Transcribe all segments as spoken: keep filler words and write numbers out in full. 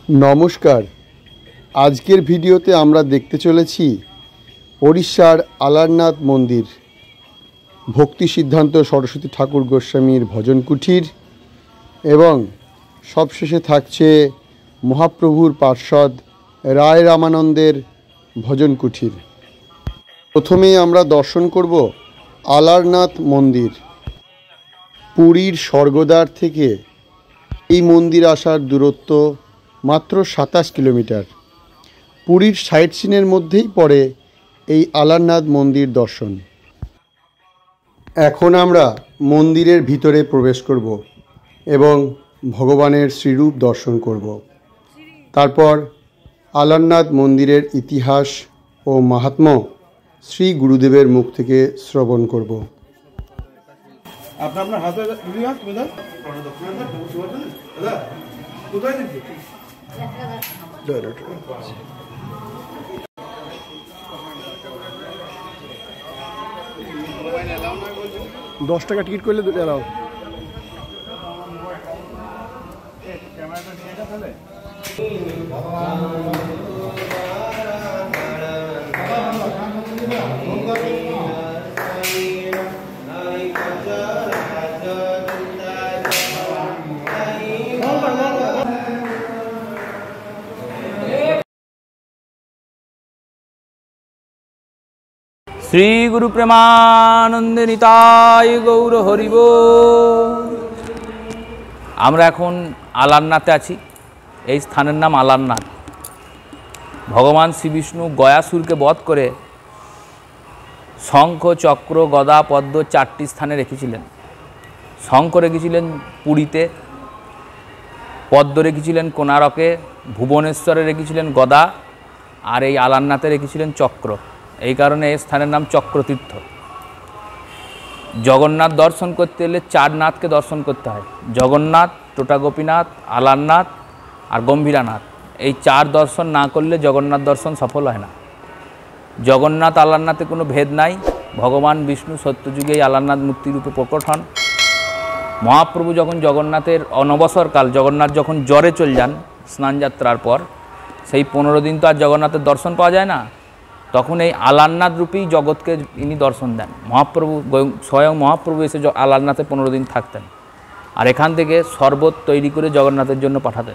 নমস্কার। আজকের ভিডিওতে আমরা দেখতে চলেছি ওড়িশার আলারনাথ মন্দির, ভক্তি সিদ্ধান্ত সরস্বতী ঠাকুর গোস্বামীর ভজন কুঠির এবং সবশেষে থাকছে মহাপ্রভুর পার্ষদ রায় রামানন্দের ভজন কুঠির। প্রথমেই আমরা দর্শন করব আলারনাথ মন্দির। পুরীর স্বর্গদ্বার থেকে এই মন্দির আসার দূরত্ব মাত্র সাতাশ কিলোমিটার। পুরীর সাইট সিনের মধ্যেই পড়ে এই আলারনাথ মন্দির দর্শন। এখন আমরা মন্দিরের ভিতরে প্রবেশ করব এবং ভগবানের শ্রীরূপ দর্শন করব। তারপর আলারনাথ মন্দিরের ইতিহাস ও মাহাত্ম্য শ্রী গুরুদেবের মুখ থেকে শ্রবণ করব। আপনার আপনার হাতে দশ টাকা টিকিট করলে দুটো এলাও। শ্রী গুরু প্রেমানন্দে নিতাই গৌর হরিব। আমরা এখন আলারনাথে আছি। এই স্থানের নাম আলারনাথ। ভগবান শ্রী বিষ্ণু গয়াসুরকে বধ করে শঙ্খ, চক্র, গদা, পদ্ম চারটি স্থানে রেখেছিলেন। শঙ্খ রেখেছিলেন পুরীতে, পদ্ম রেখেছিলেন কোণারকে, ভুবনেশ্বরে রেখেছিলেন গদা, আর এই আলারনাথে রেখেছিলেন চক্র। এই কারণে এই স্থানের নাম চক্রতীর্থ। জগন্নাথ দর্শন করতে এলে চার নাথকে দর্শন করতে হয়। জগন্নাথ, টোটা গোপীনাথ, আলারনাথ আর গম্ভীরানাথ। এই চার দর্শন না করলে জগন্নাথ দর্শন সফল হয় না। জগন্নাথ আলারনাথে কোনো ভেদ নাই। ভগবান বিষ্ণু সত্যযুগে এই আলারনাথ মূর্তিরূপে প্রকট হন। মহাপ্রভু যখন জগন্নাথের অনবসরকাল, জগন্নাথ যখন জ্বরে চলে যান স্নানযাত্রার পর, সেই পনেরো দিন তো আর জগন্নাথের দর্শন পাওয়া যায় না। তখন এই আলারনাথ রূপেই জগৎকে ইনি দর্শন দেন। মহাপ্রভু স্বয়ং মহাপ্রভু এসে আলারনাথে পনেরো দিন থাকতেন, আর এখান থেকে শরবত তৈরি করে জগন্নাথের জন্য পাঠাতেন।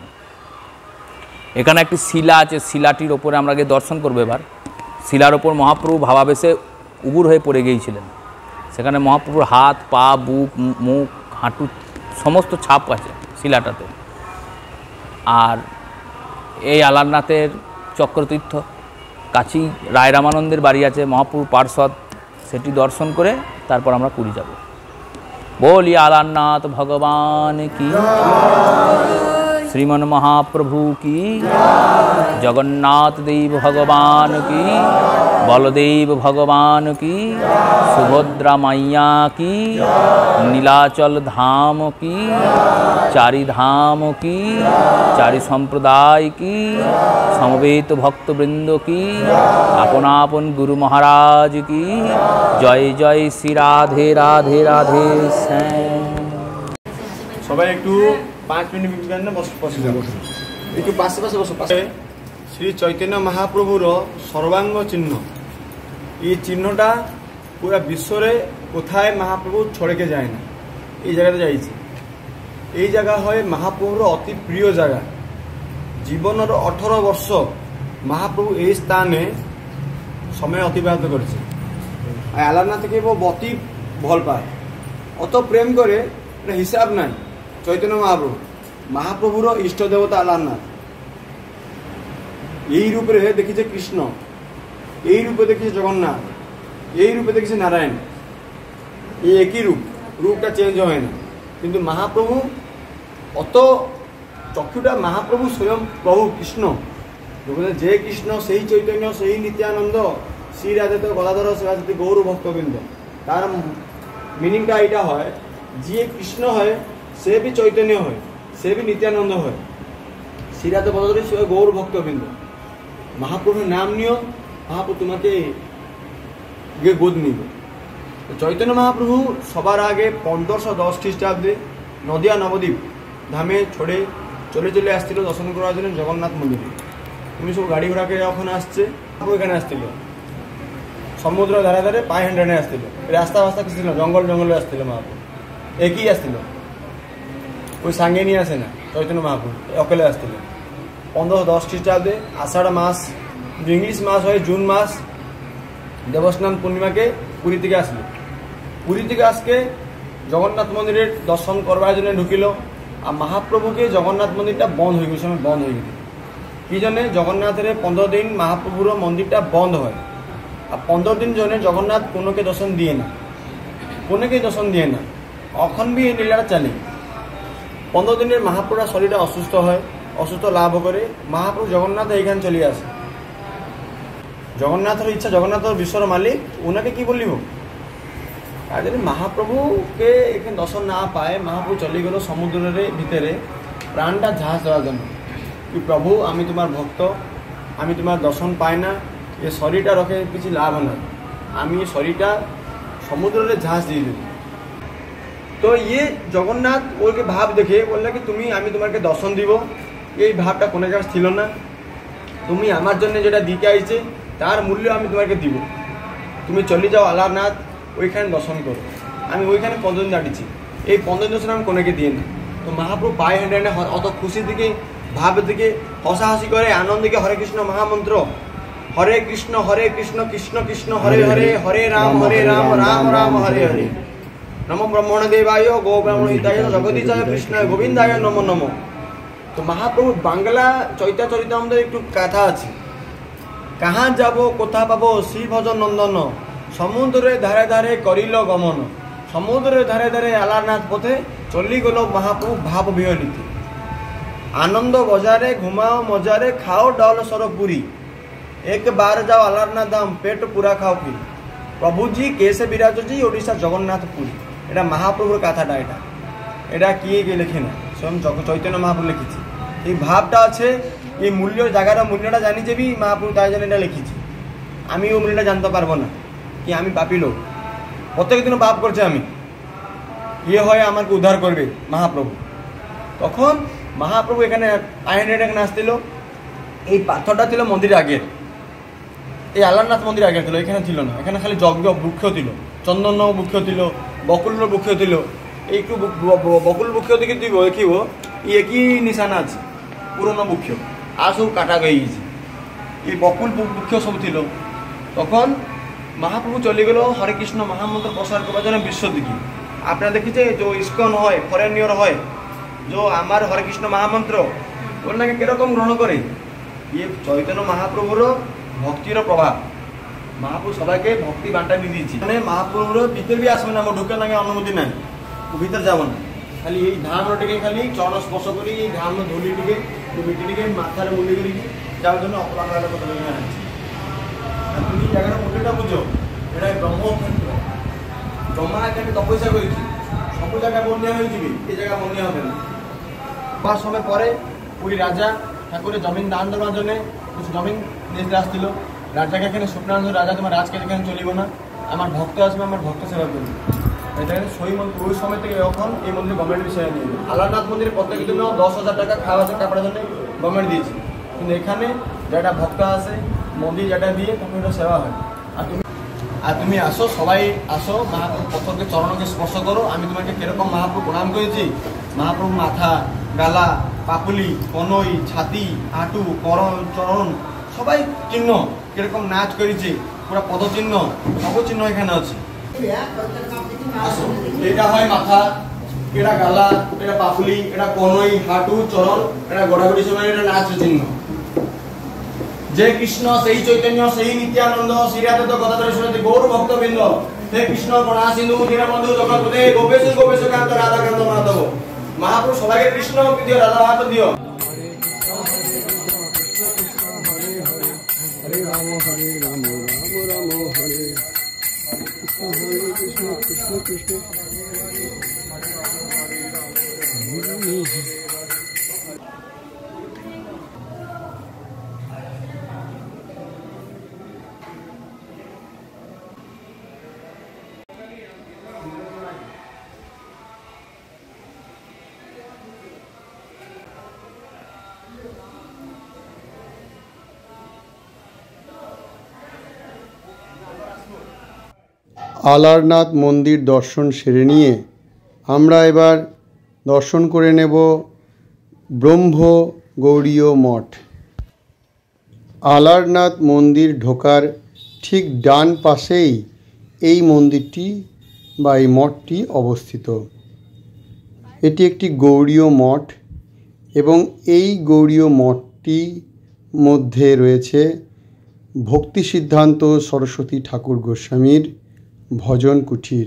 এখানে একটি শিলা আছে, শিলাটির ওপরে আমরা গিয়ে দর্শন করবো। এবার শিলার ওপর মহাপ্রভু ভাবাবেশে উবুর হয়ে পড়ে গিয়েছিলেন। সেখানে মহাপ্রভুর হাত, পা, বুক, মুখ, হাঁটু সমস্ত ছাপ আছে শিলাটাতে। আর এই আলারনাথের চক্রতীর্থ কাছেই রায় রামানন্দের বাড়ি আছে, মহাপ্রভু পার্ষদ, সেটি দর্শন করে তারপর আমরা পুরী যাব। বলি আলারনাথ ভগবান কি, শ্রীমন মহাপ্রভু কি, জগন্নাথ দেব ভগবান কি, বলদেব ভগবান কি, সুভদ্রা মাইয়া কি, নীলাচল ধাম কি, চারি ধাম কি, চারি সম্প্রদায় কি, সমবেত ভক্তবৃন্দ কি, আপন আপন গুরু মহারাজ কি, জয় জয় শ্রী রাধে রাধে রাধে শ্যাম। সবাই একটু পাঁচ মিনিট বসে একটু পাশে পাশে বসে পাশে। শ্রী চৈতন্য মহাপ্রভুর সর্বাঙ্গ চিহ্ন। এই চিহ্নটা পুরা বিশ্বরে কোথায় মহাপ্রভু ছড়েকে যায় না, এই জায়গাতে যাইছে। এই জায়গা হয় মহাপ্রভুর অতি প্রিয় জায়গা। জীবনের অঠর বর্ষ মহাপ্রভু এই স্থানে সময় অতিবাহিত করেছে। আর আলারনাথকে অতি ভাল পায়, অত প্রেম করে, এটা হিসাব নাই। চৈতন্য মহাপ্রভু মহাপ্রভুর ইষ্ট দেবতা আলারনাথ। এই রূপে দেখিছে কৃষ্ণ, এই রূপে দেখিছে জগন্নাথ, এই রূপে দেখিছে নারায়ণ। এই একই রূপ, রূপটা চেঞ্জ হয় না। কিন্তু মহাপ্রভু অত চক্ষুটা মহাপ্রভু স্বয়ং প্রভু কৃষ্ণ। যে কৃষ্ণ সেই চৈতন্য সেই নিত্যানন্দ শ্রী রাধে তো গদাধর শিবাসাথী গৌর ভক্তবৃন্দ। তার মিনিংটা এটা হয়, যে কৃষ্ণ হয় সে বি চৈতন্য হয়, সে বি নিত্যানন্দ হয়। শ্রী রাধে গদাধর শিবাসাথী গৌর ভক্তবৃন্দ। মহাপ্রভুর নাম নিও, মহাপ্রভু তোমাকে গিয়ে গোদ নিবে। চৈতন্য মহাপ্রভু সবার আগে পনেরোশো দশ খ্রিস্টাব্দে নদিয়া নবদ্বীপ ধামে ছড়ে চলে চলে আসছিল দর্শন করার জন্য জগন্নাথ মন্দিরে। তুমি সব গাড়ি ঘোড়াকে যখন আসছে এখানে আসছিল, সমুদ্র ধারে ধারে পায়ে হেঁটে আসছিল, রাস্তা রাস্তা কিছু ছিল, জঙ্গল জঙ্গলে আসছিল মহাপ্রভু, একই আসছিল, ওই সাঙ্গে নিয়ে আসে না চৈতন্য মহাপ্রভু, অকেলে আসছিল। পনেরোশো দশ খ্রিস্টাব্দে আষাঢ় মাস, ইংলিশ মাস হয় জুন মাস, দেবস্নান পূর্ণিমাকে পুরী থেকে আসলো। পুরী থেকে আজকে জগন্নাথ মন্দিরের দর্শন করবার জন্য ঢুকিল। আর মহাপ্রভুকে জগন্নাথ মন্দিরটা বন্ধ হয়ে গেছে, বন্ধ হয়ে গেছে কি জন্যে? জগন্নাথের পনেরো দিন মহাপ্রভুর মন্দিরটা বন্ধ হয়। আর পনেরো দিন জন্য জগন্নাথ কোনোকে দর্শন দিয়ে না, কোনোকেই দর্শন দিয়ে না, এখন বি এই লীলাটা চালে। পনেরো দিনের মহাপ্রভুর শরীরটা অসুস্থ হয়, অসুস্থ লাভ করে মহাপ্রভু জগন্নাথ এইখানে চলে আসে। জগন্নাথের ইচ্ছা, জগন্নাথের বিশ্বর মালিক, ওনাকে কি বলিব? আর যদি মহাপ্রভুকে এখানে দর্শন না পায়, মহাপ্রভু চলে গেল সমুদ্রের ভিতরে প্রাণটা ঝাঁস দেওয়ার জন্য, কি প্রভু আমি তোমার ভক্ত, আমি তোমার দর্শন পাই না, এ শরীরটা রখে কিছু লাভ না, আমি এই শরীরটা সমুদ্রের ঝাঁস দিয়ে দেব। তো ইয়ে জগন্নাথ ওকে ভাব দেখে বললে কি তুমি, আমি তোমাকে দর্শন দিব, এই ভাবটা কোনো জায়গায় ছিল না। তুমি আমার জন্য যেটা দিতে আইছে তার মূল্য আমি তোমাকে দিব, তুমি চলে যাও আলারনাথ, ওইখানে দর্শন করো। আমি ওইখানে পনেরো দিন দাঁড়িয়েছি, এই পনেরো দিন আমি কোনোকে দিয়ে না। তো মহাপ্রভু পায়ে হেঁটে হেঁটে অত খুশির দিকে, ভাব দিকে, হসাহাসি করে আনন্দ দিকে হরে কৃষ্ণ মহামন্ত্র, হরে কৃষ্ণ হরে কৃষ্ণ কৃষ্ণ কৃষ্ণ হরে হরে, হরে রাম হরে রাম রাম রাম হরে হরে, নম ব্রহ্মণ দেবায় গো ব্রাহ্মণ হিতায় জগদীশায় কৃষ্ণায় গোবিন্দায় নমো নমো। তো মহাপ্রভু বাংলা চৈতা চরিত আমাদের একটু কথা আছে, কাহা যাব কোথা পাবো শ্রী ভজন নন্দন, সমুদ্রের ধারে ধারে করিল গমন, সমুদ্রের ধারে ধারে আলারনাথ পথে চলি গেল মহাপ্রভু ভাব বিহলিতে। আনন্দ বজারে ঘুমাও মজারে, খাও ডাল সর পুরী, একবার যাও আলারনাথ ধাম, পেট পুরা খাও ফিরি। প্রভুজি কেসে বিরাজজি ওড়িশা জগন্নাথ পুরী। এটা মহাপ্রভুর কথাটা, এটা এটা কি লেখে না, স্বয়ং চৈতন্য মহাপ্রভু লিখেছে। এই ভাবটা আছে, এই মূল্য জায়গাটা মূল্যটা জানি যে বি মহাপ্রভু তাই জন্য এটা লিখেছি। আমি ও মূল্যটা জানতে পারবো না, কি আমি পাপি লোক, প্রত্যেক দিনও পাপ করছে আমি, ইয়ে হয় আমাকে উদ্ধার করবে মহাপ্রভু। তখন মহাপ্রভু এখানে আইন এখানে আসছিল, এই পাথরটা ছিল মন্দিরের আগের, এই আলারনাথ মন্দির আগে ছিল, এখানে ছিল না। এখানে খালি যজ্ঞ বৃক্ষ ছিল, চন্দন বৃক্ষ ছিল, বকুল বৃক্ষ ছিল। এই একটু বকুল বৃক্ষ দিকে তুই দেখিব একই নিশানা আছে, পুরনো বৃক্ষ আর সব কাটা গিয়ে গেছে, এই বকুল বৃক্ষ সব ছিল। তখন মহাপ্রভু চলে গেল হরে কৃষ্ণ মহামন্ত্র প্রসার করার জন্য বিশ্ব দিকে। আপনারা দেখেছে যে ইস্কন হয়, ফরেনিয়র হয়, যে আমার হরে কৃষ্ণ মহামন্ত্র ওনাকে কিরকম গ্রহণ করে, ইয়ে চৈতন্য মহাপ্রভুর ভক্তির প্রভাব। মহাপ্রভু সবাইকে ভক্তি বান্টা দিয়ে দিয়েছি, মানে মহাপ্রভুর ভিতরে বি আসবে না, আমার ঢুকে না অনুমতি নাই, ভিতরে যাবো না। খালি এই ধামটিকে খালি চরণ স্পর্শ করি, এই ধাম ধুলিটিকে মিটিটিকে মাথার মুলি করি যাওয়ার জন্য অপরাধ কথা বলে আনছি। তুমি জায়গাটা মূল্যটা বুঝো, এটা ব্রহ্মক্ষেত্র, ব্রহ্মা এখানে তপস্যা করেছি, সব জায়গায় বন্যা হয়ে যাবে, এই জায়গায় বন্যা হবে না। পাঁচ সময় পরে পুরী রাজা ঠাকুরের জমিন দান দেওয়ার জন্য কিছু জমিন নিয়ে আসছিল। রাজাকে এখানে স্বপ্নানন্দ রাজা, তোমার রাজকে এখানে চলিব না, আমার ভক্ত আসবে, আমার ভক্ত সেবা করবে। এটা সই মন্দির ওই সময় থেকে এখন এই মন্দির গভর্নমেন্ট বিষয়ে নিয়ে যাবে। আলারনাথ মন্দিরে প্রত্যেকের জন্য দশ হাজার টাকা খাওয়া কাপড়ের জন্য গভর্নমেন্ট দিয়েছে, কিন্তু এখানে যেটা ভক্ত আসে মন্দির যেটা দিয়ে তখন এটা সেবা হয়। আর তুমি আর তুমি আসো, সবাই আসো, মহাপ্রভু প্রত্যেকের চরণকে স্পর্শ করো। আমি তোমাকে কিরকম মহাপ্রভু প্রণাম করেছি, মহাপ্রভু মাথা, গালা, পাপুলি, কনই, ছাতি, হাঁটু, করণ, চরণ সবাই চিহ্ন কিরকম নাচ করেছে, পুরো পদচিহ্ন সব চিহ্ন এখানে আছে। এটা হয় মাথা, এটা গালা, এটা পাপুলি, এটা কনই, হাঁটু, চরণ, এটা গোড়াগুড়ি সময় এটা নাচ চিহ্ন। যে কৃষ্ণ সেই চৈতন্য সেই নিত্যানন্দ শ্রীরাধ গদাধর শুনতে গৌর ভক্তবৃন্দ, হে কৃষ্ণ করুণা সিন্ধু দীনবন্ধু জগৎপতে গোপেশ গোপেশ কান্ত রাধাকান্ত মাধব। মহাপ্রভু সবাইকে কৃষ্ণ দিও, রাধা হাত দিও। হরে রাম হরে রাম রাম রাম হরে কৃষ্ণ, হরে কৃষ্ণ কৃষ্ণ কৃষ্ণ আলারনাথ মন্দির দর্শন সেরে নিয়ে আমরা এবার দর্শন করে নেব ব্রহ্ম গৌড়ীয় মঠ। আলারনাথ মন্দির ঢোকার ঠিক ডান পাশেই এই মন্দিরটি বা এই মঠটি অবস্থিত। এটি একটি গৌড়ীয় মঠ এবং এই গৌড়ীয় মঠটি মধ্যে রয়েছে ভক্তি সিদ্ধান্ত সরস্বতী ঠাকুর গোস্বামীর ভজন কুঠির।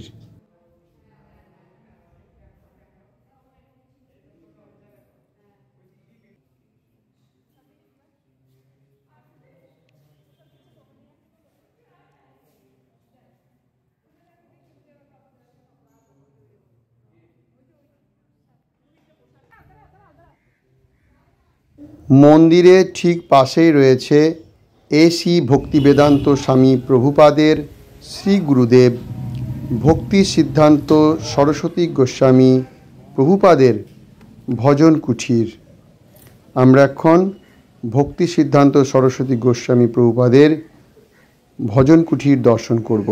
মন্দিরের ঠিক পাশেই রয়েছে এসি ভক্তিবেদান্ত স্বামী প্রভুপাদের শ্রী গুরুদেব ভক্তি সিদ্ধান্ত সরস্বতী গোস্বামী প্রভুপাদের ভজন কুঠির। আমরা এখন ভক্তি সিদ্ধান্ত সরস্বতী গোস্বামী প্রভুপাদের ভজন কুঠির দর্শন করব।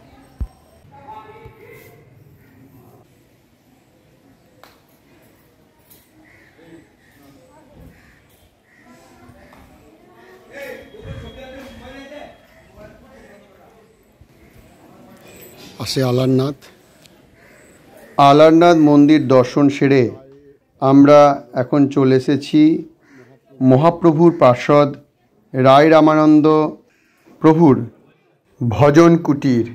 আসে আলারনাথ। আলারনাথ মন্দির দর্শন সেরে আমরা এখন চলে এসেছি মহাপ্রভুর পার্ষদ রায় রামানন্দ প্রভুর ভজন কুটির।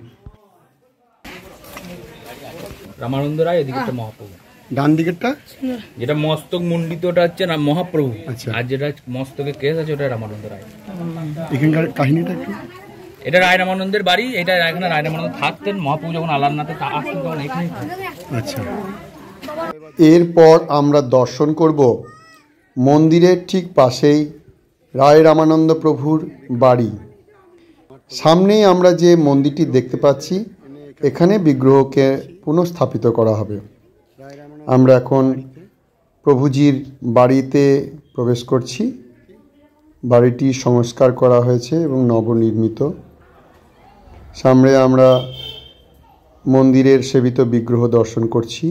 রামানন্দ রায়, এদিকে একটা মহাপ্রভু, ডান দিকেরটা যেটা মস্তক মণ্ডিতটা হচ্ছে না মহাপ্রভু, আচ্ছা। আর যেটা মস্তকে কেস আছে ওটা রামানন্দ রায়। এখানকার কাহিনীটা একটু। এটা রায় রামানন্দের বাড়ি, এটা এখানে রায় রামানন্দ থাকতেন। মহাপ্রভু যখন আলারনাথে আসতেন তখন এখানে। আচ্ছা, এরপর আমরা দর্শন করব মন্দিরের ঠিক পাশেই রায় রামানন্দ প্রভুর বাড়ি। সামনেই আমরা যে মন্দিরটি দেখতে পাচ্ছি এখানে বিগ্রহকে পুনঃস্থাপিত করা হবে। আমরা এখন প্রভুজির বাড়িতে প্রবেশ করছি। বাড়িটি সংস্কার করা হয়েছে এবং নবনির্মিত। সামনে আমরা মন্দিরের সেবিত বিগ্রহ দর্শন করছি।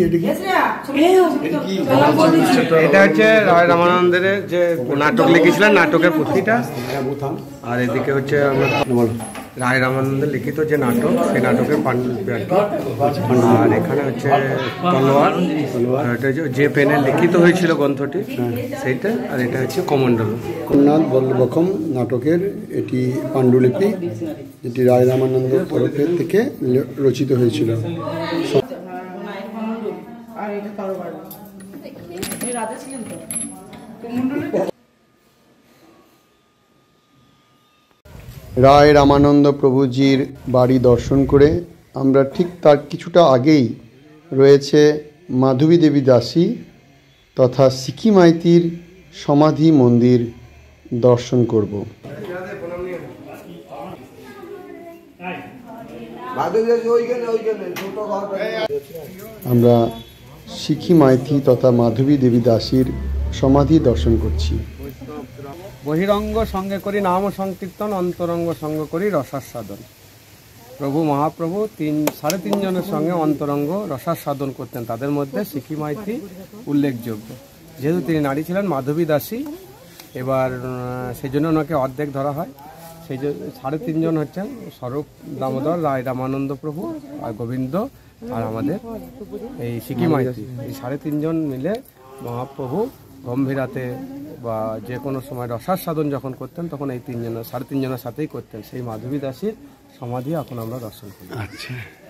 এটা হচ্ছে রায় রামানন্দের যে নাটক লিখেছিলেন, নাটকের পুঁথিটা। আর এদিকে হচ্ছে রায় রামানন্দের লিখিত যে নাটক, সেই নাটকের পাণ্ডুলিপি আর কি। আর এখানে হচ্ছে তলোয়ার, এটা যে পেনে লিখিত হয়েছিল গ্রন্থটি সেইটা। আর এটা হচ্ছে কমণ্ডল। জগন্নাথ বল্লভকম নাটকের এটি পাণ্ডুলিপি, যেটি রায় রামানন্দ তরফের থেকে রচিত হয়েছিল। রায় রামানন্দ প্রভুজির বাড়ি দর্শন করে আমরা ঠিক তার কিছুটা আগেই রয়েছে মাধবী দেবী দাসী তথা সিকি মাইতির সমাধি মন্দির দর্শন করব। আমরা সিকি মাইতি তথা মাধবী দেবী দাসীর সমাধি দর্শন করছি। বহিরঙ্গ সঙ্গে করি নাম সংকীর্তন, অন্তরঙ্গ সঙ্গ করি রসাস্বাদন। প্রভু মহাপ্রভু তিন সাড়ে তিনজনের সঙ্গে অন্তরঙ্গ রসাস্বাদন করতেন। তাদের মধ্যে সিকি মাইতি উল্লেখযোগ্য। যেহেতু তিনি নারী ছিলেন, মাধবী দাসী, এবার সেই জন্য ওনাকে অর্ধেক ধরা হয়। সেই জন্য সাড়ে তিনজন হচ্ছেন স্বরূপ দামোদর, রায় রামানন্দ প্রভু আর গোবিন্দ আর আমাদের এই সিকি মাইতি। এই সাড়ে তিনজন মিলে মহাপ্রভু গম্ভীরাতে বা যে কোনো সময় রসাস্বাদন যখন করতেন তখন এই তিনজনের সাড়ে তিনজনের সাথেই করতেন। সেই মাধবী দাসীর সমাধি এখন আমরা দর্শন করি। আচ্ছা।